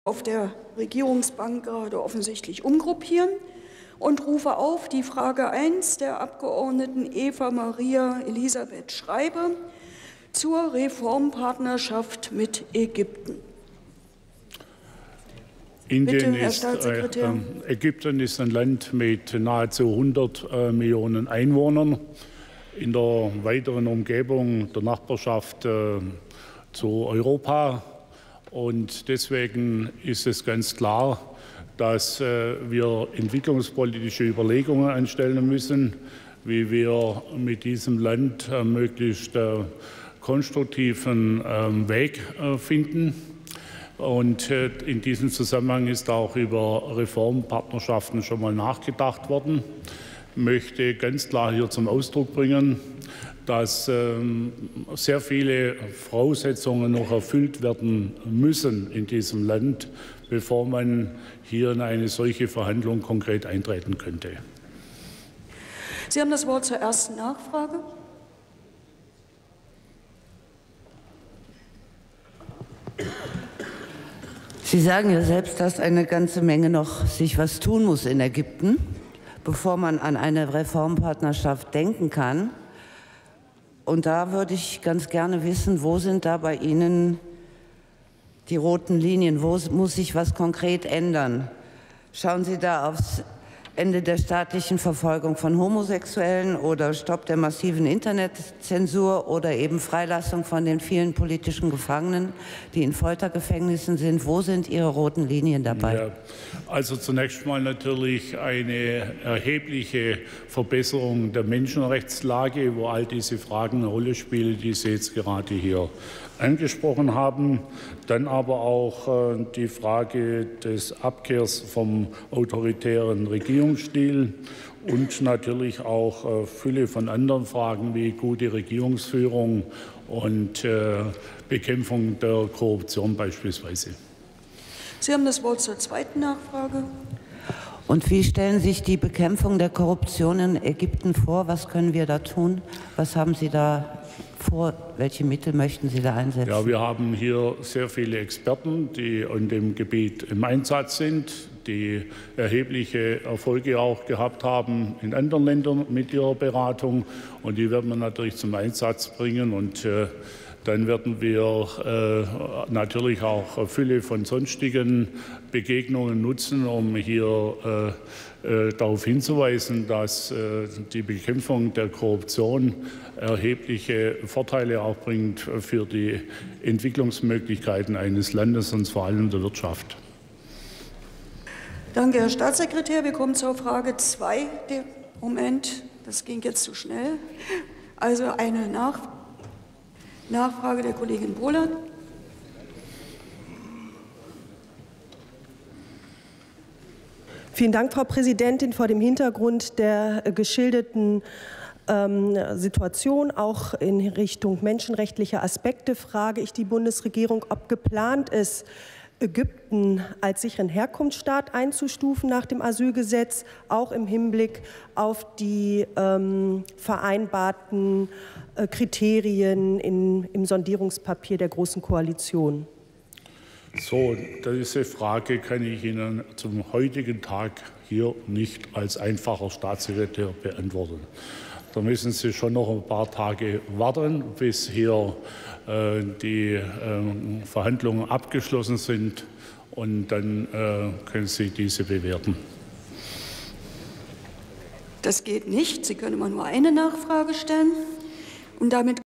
auf der Regierungsbank gerade offensichtlich umgruppieren und rufe auf die Frage 1 der Abgeordneten Eva Maria Elisabeth Schreiber zur Reformpartnerschaft mit Ägypten. Indien Bitte, Herr ist, Staatssekretär. Ägypten ist ein Land mit nahezu 100 Millionen Einwohnern. In der weiteren Umgebung der Nachbarschaft zu Europa. Und deswegen ist es ganz klar, dass wir entwicklungspolitische Überlegungen anstellen müssen, wie wir mit diesem Land möglichst konstruktiven Weg finden. Und in diesem Zusammenhang ist auch über Reformpartnerschaften schon mal nachgedacht worden. Ich möchte ganz klar hier zum Ausdruck bringen, dass sehr viele Voraussetzungen noch erfüllt werden müssen in diesem Land, bevor man hier in eine solche Verhandlung konkret eintreten könnte. Sie haben das Wort zur ersten Nachfrage. Sie sagen ja selbst, dass eine ganze Menge noch sich was tun muss in Ägypten, bevor man an eine Reformpartnerschaft denken kann. Und da würde ich ganz gerne wissen, wo sind da bei Ihnen die roten Linien? Wo muss sich was konkret ändern? Schauen Sie da aufs Ende der staatlichen Verfolgung von Homosexuellen oder Stopp der massiven Internetzensur oder eben Freilassung von den vielen politischen Gefangenen, die in Foltergefängnissen sind. Wo sind Ihre roten Linien dabei? Ja, also zunächst mal natürlich eine erhebliche Verbesserung der Menschenrechtslage, wo all diese Fragen eine Rolle spielen, die Sie jetzt gerade hier angesprochen haben. Dann aber auch die Frage des Abkehrs vom autoritären Regierungsstil und natürlich auch Fülle von anderen Fragen wie gute Regierungsführung und Bekämpfung der Korruption beispielsweise. Sie haben das Wort zur zweiten Nachfrage. Und wie stellen sich die Bekämpfung der Korruption in Ägypten vor? Was können wir da tun? Was haben Sie da vor? Welche Mittel möchten Sie da einsetzen? Ja, wir haben hier sehr viele Experten, die in dem Gebiet im Einsatz sind, die erhebliche Erfolge auch gehabt haben in anderen Ländern mit ihrer Beratung. Und die werden wir natürlich zum Einsatz bringen. Und dann werden wir natürlich auch eine Fülle von sonstigen Begegnungen nutzen, um hier darauf hinzuweisen, dass die Bekämpfung der Korruption erhebliche Vorteile auch bringt für die Entwicklungsmöglichkeiten eines Landes und vor allem der Wirtschaft. Danke, Herr Staatssekretär. Wir kommen zur Frage 2. Moment, das ging jetzt zu schnell. Also eine Nachfrage der Kollegin Bohlert. Vielen Dank, Frau Präsidentin. Vor dem Hintergrund der geschilderten Situation, auch in Richtung menschenrechtlicher Aspekte, frage ich die Bundesregierung, ob geplant ist, Ägypten als sicheren Herkunftsstaat einzustufen nach dem Asylgesetz, auch im Hinblick auf die vereinbarten Kriterien im Sondierungspapier der Großen Koalition. So, diese Frage kann ich Ihnen zum heutigen Tag hier nicht als einfacher Staatssekretär beantworten. Da müssen Sie schon noch ein paar Tage warten, bis hier die Verhandlungen abgeschlossen sind, und dann können Sie diese bewerten. Das geht nicht. Sie können immer nur eine Nachfrage stellen. Und damit